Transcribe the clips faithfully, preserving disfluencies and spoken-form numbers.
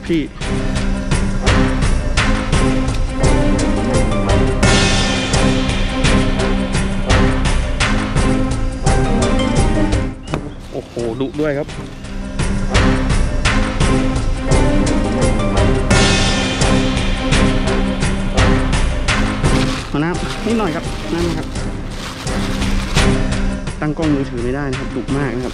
พี่โอ้โหดุด้วยครับมาน้ำนิดหน่อยครับนั่นนะครับตั้งกล้องมือถือไม่ได้นะครับดุมากนะครับ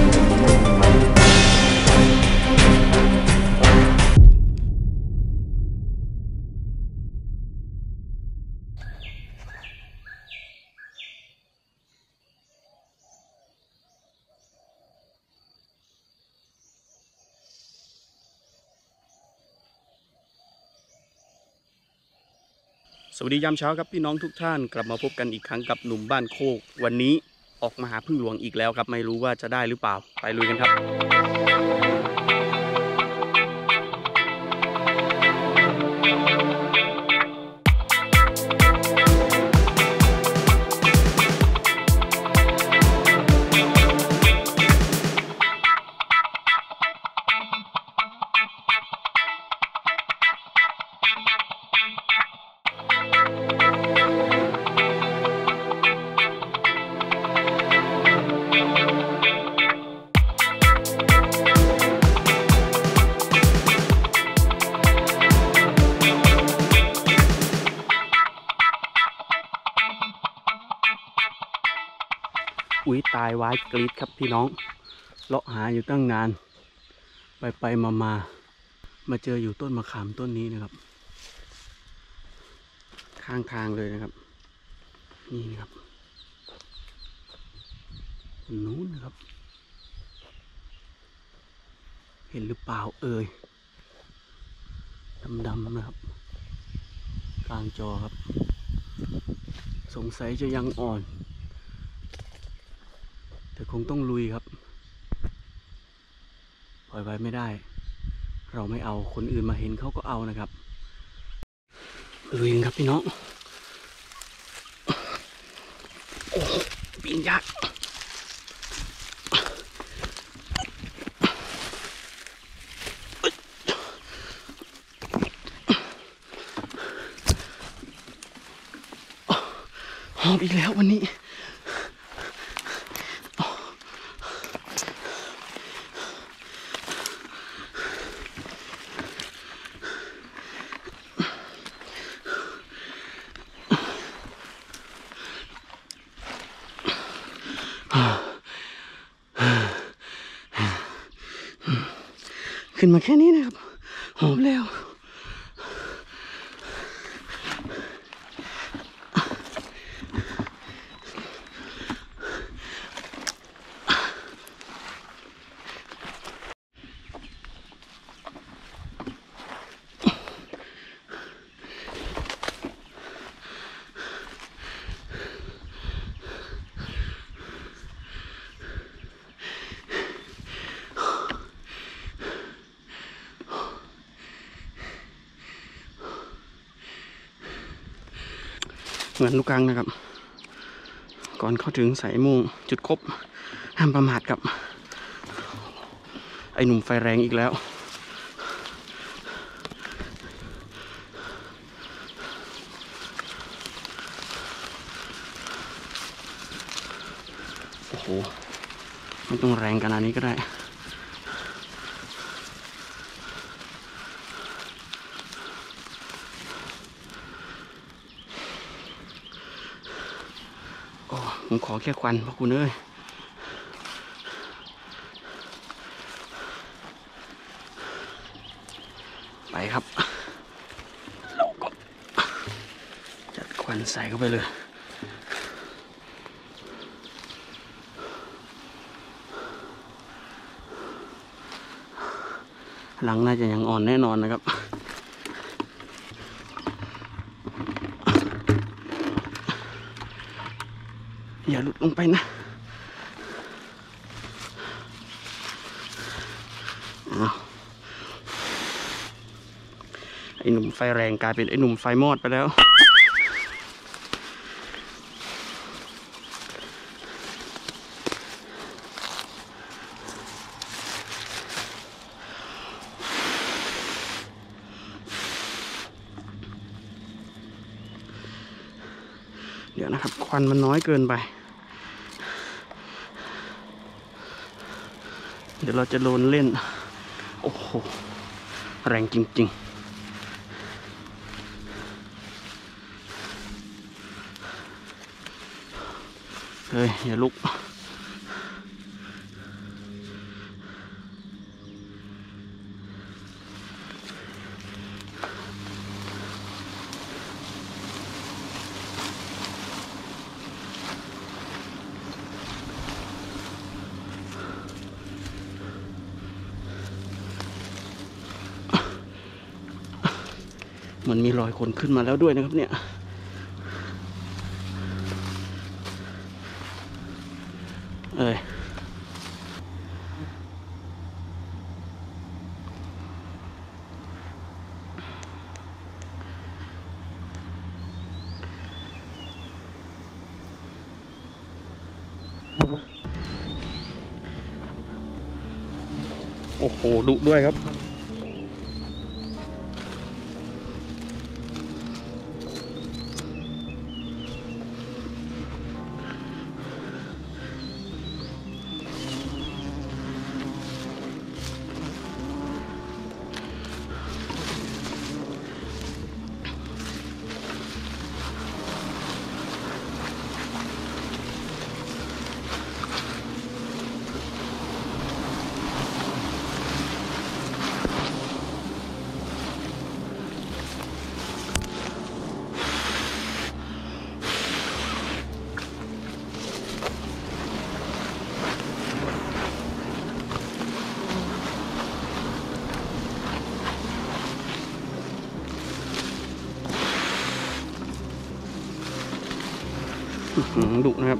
สวัสดียามเช้าครับพี่น้องทุกท่านกลับมาพบกันอีกครั้งกับหนุ่มบ้านโคกวันนี้ออกมาหาพึ่งหลวงอีกแล้วครับไม่รู้ว่าจะได้หรือเปล่าไปลุยกันครับอุ้ยตายว้ายกรีดครับพี่น้องเลาะหาอยู่ตั้งนานไปไปมามามาเจออยู่ต้นมะขามต้นนี้นะครับข้างทางเลยนะครับนี่นะครับนู้นนะครับเห็นหรือเปล่าเอ่ยดำๆนะครับกลางจอครับสงสัยจะยังอ่อนแต่คงต้องลุยครับปล่อยไว้ไม่ได้เราไม่เอาคนอื่นมาเห็นเขาก็เอานะครับลุยครับพี่น้องโอ้ปีนยากหอบอีกแล้ววันนี้ขึ้นมาแค่นี้นะครับหอมแล้วเหมือนลูกกังนะครับก่อนเข้าถึงสายโมงจุดครบห้ามประมาทกับไอ้หนุ่มไฟแรงอีกแล้วโอ้โหไม่ต้องแรงขนาดนี้ก็ได้ผมขอแค่ควันพระคุณเอ้ยไปครับเราก็จัดควันใส่เข้าไปเลยหลังน่าจะยังอ่อนแน่นอนนะครับอย่าหลุดลงไปนะไอ้หนุ่มไฟแรงกลายเป็นไอ้หนุ่มไฟมอดไปแล้วดี๋ยวนะครับควันมันน้อยเกินไปเดี๋ยวเราจะโดนเล่นโอ้โหแรงจริงๆเฮ้ยอย่าลุกมันมีรอยคนขึ้นมาแล้วด้วยนะครับเนี่ยเอ้ยโอ้โหดุด้วยครับดุนะครับ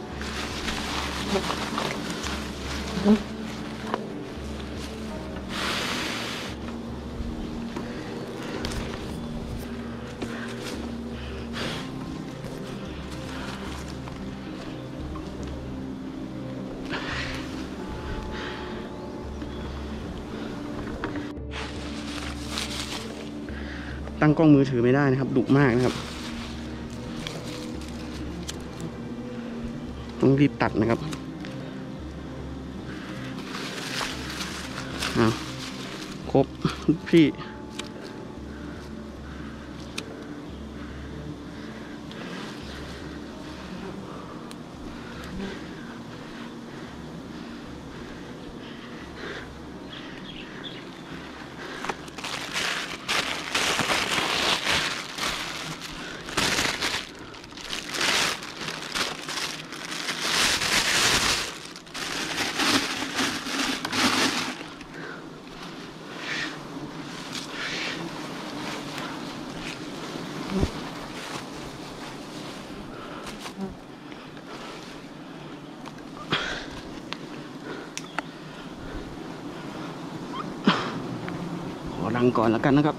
ตั้งกล้องมือถือไม่ได้นะครับดุมากนะครับต้องรีบตัดนะครับอ้าวครบพี่ขอรังก่อนแล้วกันนะครับ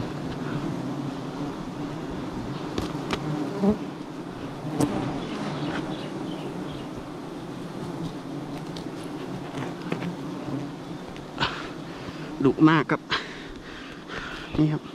ดุมากครับนี่ครับ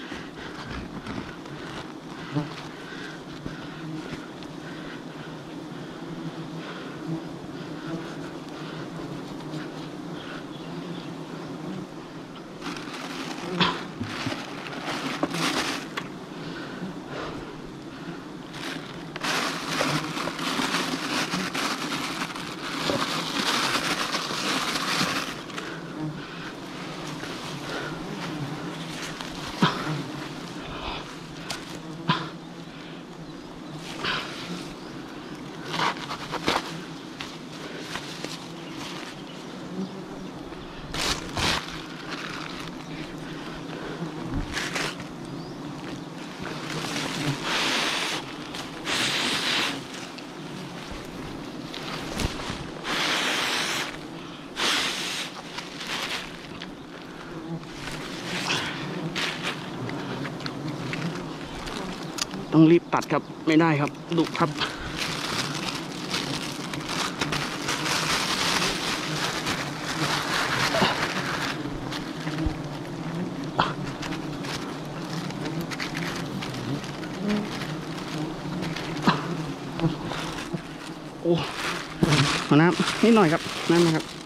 ต้องรีบตัดครับไม่ได้ครับดุครับโอ้เอาน้ำนิดหน่อยครับน้ำนะครับ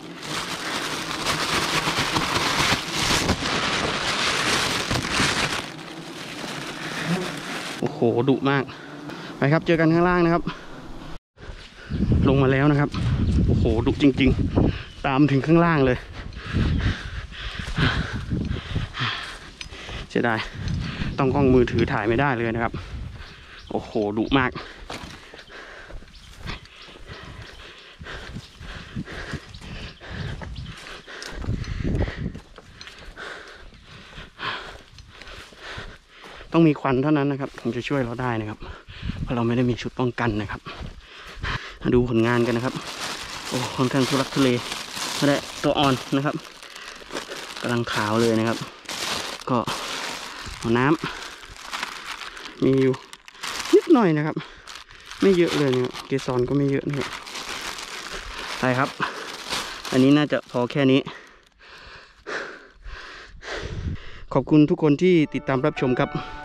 โอ้โหดุมากไปครับเจอกันข้างล่างนะครับลงมาแล้วนะครับโอ้โหดุจริงๆตามถึงข้างล่างเลยเสียดายต้องกล้องมือถือถ่ายไม่ได้เลยนะครับโอ้โหดุมากต้องมีควันเท่านั้นนะครับถึงจะช่วยเราได้นะครับเพราะเราไม่ได้มีชุดป้องกันนะครับมาดูผลงานกันนะครับโอ้ค่อนข้างทุลักทุเลไม่ได้ตัวอ่อนนะครับกำลังขาวเลยนะครับก็เอาน้ำมีอยู่นิดหน่อยนะครับไม่เยอะเลยนะครับเกสรก็ไม่เยอะนะครับไปครับอันนี้น่าจะพอแค่นี้ขอบคุณทุกคนที่ติดตามรับชมครับ